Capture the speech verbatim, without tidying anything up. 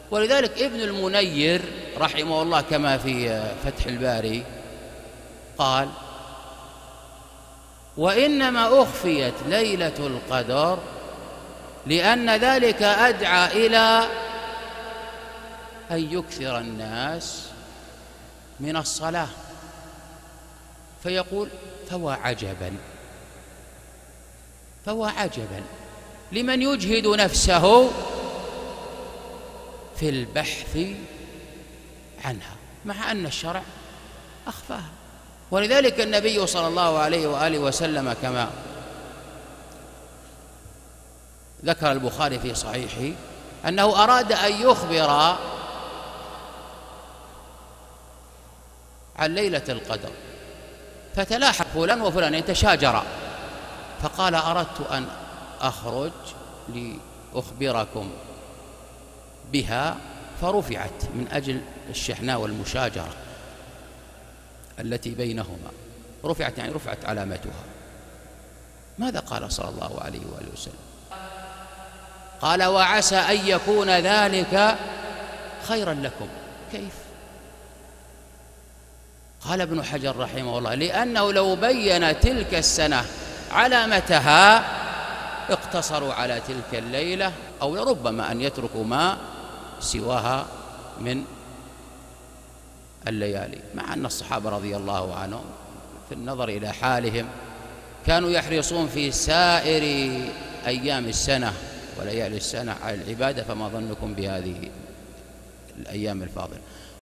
ولذلك ابن المنير رحمه الله كما في فتح الباري قال: وإنما أخفيت ليلة القدر لأن ذلك أدعى إلى أن يكثر الناس من الصلاة، فيقول: فوا عجبا فوا عجبا لمن يجهد نفسه في البحث عنها، مع أن الشرع أخفاها. ولذلك النبي صلى الله عليه وآله وسلم كما ذكر البخاري في صحيحه أنه أراد أن يخبر عن ليلة القدر، فتلاحق فلان وفلان يتشاجرا، فقال: أردت أن أخرج لأخبركم بها، فرفعت من أجل الشحناء والمشاجرة التي بينهما، رفعت يعني رفعت علامتها. ماذا قال صلى الله عليه وآله وسلم؟ قال: وعسى أن يكون ذلك خيرا لكم. كيف؟ قال ابن حجر رحمه الله: لأنه لو بين تلك السنة علامتها اقتصروا على تلك الليلة، أو لربما أن يتركوا ما سواها من الليالي. مع أن الصحابة رضي الله عنهم في النظر إلى حالهم كانوا يحرصون في سائر أيام السنة وليالي السنة على العبادة، فما ظنكم بهذه الأيام الفاضلة؟